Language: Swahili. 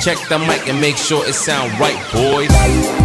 Check the mic and make sure it sound right, boys.